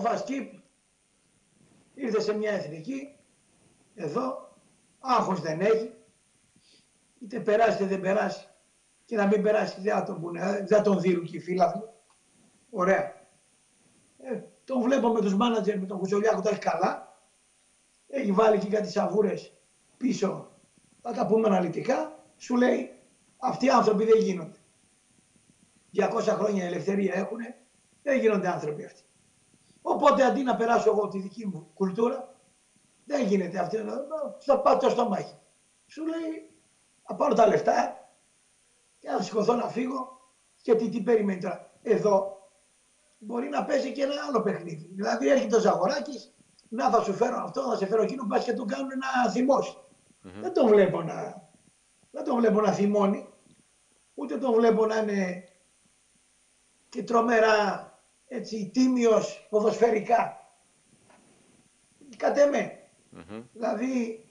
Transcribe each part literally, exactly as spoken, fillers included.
Ο Φασκίπ ήρθε σε μια εθνική, εδώ, άγχος δεν έχει, είτε περάσει είτε δεν περάσει. Και να μην περάσει δεν θα τον πούνε, δεν τον δίνουν και οι φίλαθλοι. Ωραία. Ε, τον βλέπω με τους μάνατζερ, με τον Κουτσολιάκο, τα έχει καλά. Έχει βάλει και κάτι σαβούρες πίσω, θα τα πούμε αναλυτικά. Σου λέει, αυτοί οι άνθρωποι δεν γίνονται. διακόσια χρόνια ελευθερία έχουν, δεν γίνονται άνθρωποι αυτοί. Οπότε αντί να περάσω εγώ τη δική μου κουλτούρα, δεν γίνεται αυτή, θα πάω το στομάχι. Σου λέει, θα πάρω τα λεφτά και να σηκωθώ να φύγω και τι, τι περιμένει τώρα. Εδώ μπορεί να παίζει και ένα άλλο παιχνίδι. Δηλαδή έρχεται ο Ζαγοράκης, να θα σου φέρω αυτό, θα σε φέρω εκείνο, πας και τον κάνουν να θυμώσει. Mm-hmm. Δεν τον βλέπω να, δεν τον βλέπω να θυμώνει, ούτε τον βλέπω να είναι και τρομερά έτσι τίμιος ποδοσφαιρικά. Κατ' εμέ. Mm-hmm. Δηλαδή,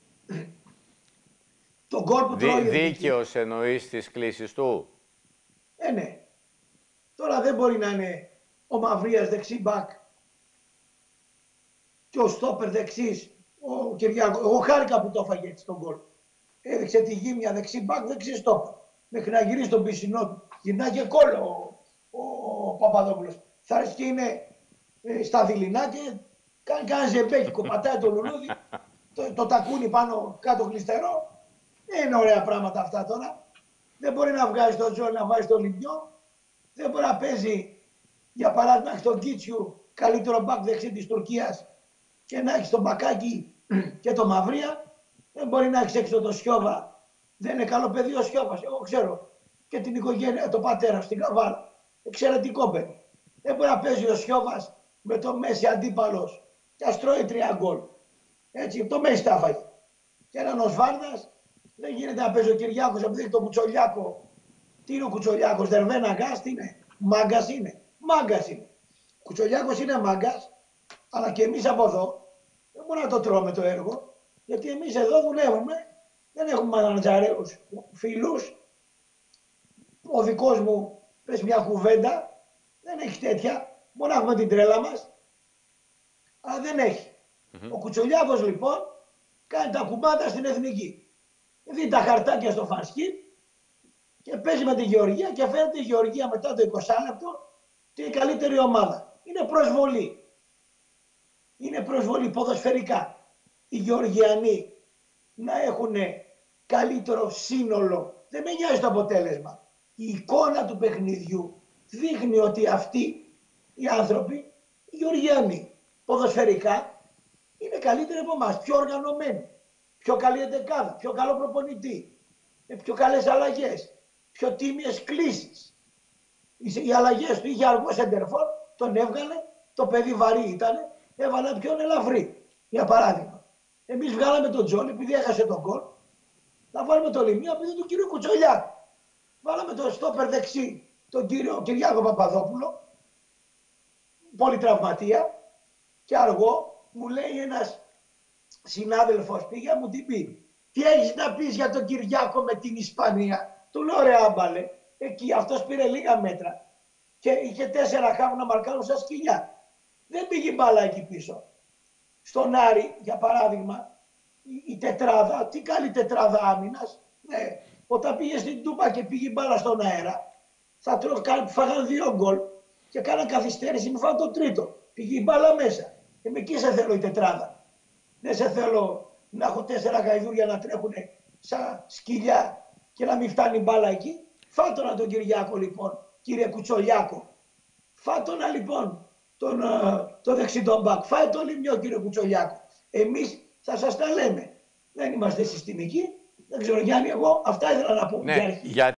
τον γκολ που Δι, τρώει... Δίκαιος εννοείς τις κλήσεις του. Ε, ναι. Τώρα δεν μπορεί να είναι ο Μαυρίας δεξί μπακ και ο Στόπερ δεξής, ο Κυριάκο. Εγώ χάρηκα που το έφαγε έτσι τον γκολ. Έδειξε τη γύμνια δεξί μπακ, δεξί Στόπερ. Μέχρι να γυρίσει τον πισινό του. Γυρνάει και κόλλο ο, ο Παπαδόπουλος. Θα έρθει και είναι ε, στα δειλινά και κάνει κανένα ζεμπέκι, κοπατάει το λουλούδι, το, το τακούνι πάνω κάτω γλιστερό. Δεν είναι ωραία πράγματα αυτά τώρα. Δεν μπορεί να βγάζει τον Τζόλ να βάζει το Λιμπιό. Δεν μπορεί να παίζει, για παράδειγμα, έχει τον Κίτσιου, καλύτερο μπακ δεξί της Τουρκίας και να έχει τον Μπακάκι και τον Μαυρία. Δεν μπορεί να έχει έξω τον Σιώβα. Δεν είναι καλό παιδί ο Σιώβας. Εγώ ξέρω και την οικογένεια, τον πατέρα στην Καβάλα. Εξαιρετικό παιδί. Δεν μπορεί να παίζει ο Σιώβας με το Μέση αντίπαλος και ας τρώει τρία γκολ. Έτσι, το Μέση τα έφαγε. Και έναν ο Σβάρδας, δεν γίνεται να παίζει ο Κυριάκος επειδή έχει τον Κουτσολιάκο. Τι είναι ο Κουτσολιάκος, Δερβένα γκάς, τι είναι, μάγκας είναι. Μάγκας είναι. Ο Κουτσολιάκος είναι μάγκας, αλλά και εμείς από εδώ δεν μπορούμε να το τρώμε το έργο, γιατί εμείς εδώ δουλεύουμε, δεν έχουμε μανατζαρέους φίλους. Ο δικός μου πες μια κουβέντα, δεν έχει τέτοια, μπορεί να έχουμε την τρέλα μας, αλλά δεν έχει. Mm-hmm. Ο Κουτσολιάκος λοιπόν κάνει τα κουμπάτα στην εθνική. Δει τα χαρτάκια στο Φασκίπ και παίζει με τη Γεωργία και φαίνεται η Γεωργία μετά το είκοσι λεπτό και η καλύτερη ομάδα. Είναι προσβολή. Είναι προσβολή ποδοσφαιρικά. Οι Γεωργιανοί να έχουν καλύτερο σύνολο. Δεν με νοιάζει το αποτέλεσμα. Η εικόνα του παιχνιδιού δείχνει ότι αυτοί οι άνθρωποι, οι Γεωργιανοί, ποδοσφαιρικά είναι καλύτεροι από εμάς, πιο οργανωμένοι. Πιο καλή εντεκάδα, πιο καλό προπονητή, με πιο καλές αλλαγές, πιο τίμιες κλήσεις. Οι αλλαγές του είχε αργό σεντερφόρ, τον έβγαλε, το παιδί βαρύ ήταν, έβαλε ποιον ελαφρύ, για παράδειγμα. Εμείς βγάλαμε τον Τζόλι επειδή έχασε τον γκολ, να βάλουμε το Λιμία επειδή του κύριο Κουτσολιάκου. Βάλαμε τον στόπερ δεξί, τον κύριο Κυριάκο Παπαδόπουλο, πολύ τραυματία και αργό, μου λέει ένας συνάδελφος, πήγε μου την πει. Τι έχεις να πεις για τον Κυριάκο με την Ισπανία. Του λέω ρε άμπαλε, εκεί αυτός πήρε λίγα μέτρα και είχε τέσσερα χάμου να μαρκάρουν σαν σκυλιά. Δεν πήγε μπάλα εκεί πίσω. Στον Άρη, για παράδειγμα, η, η τετράδα, τι καλή τετράδα άμυνας. Ναι, όταν πήγε στην Τούπα και πήγε μπάλα στον αέρα, θα τρώω, φάγαν δύο γκολ και κάναν καθυστέρηση, μου φάγαν το τρίτο. Πήγε η μπάλα μέσα. Και με εκεί σε θέλω η τετράδα. Δεν σε θέλω να έχω τέσσερα γαϊδούρια να τρέχουν σαν σκυλιά και να μην φτάνει μπάλα εκεί. Φάτονα τον Κυριάκο λοιπόν, κύριε Κουτσολιάκο. Φάτονα λοιπόν τον, το δεξί τον μπακ. Φάε το Λιμιό κύριε Κουτσολιάκο. Εμείς θα σας τα λέμε. Δεν είμαστε συστημικοί. Δεν ξέρω Γιάννη, εγώ αυτά ήθελα να πω. Ναι, για...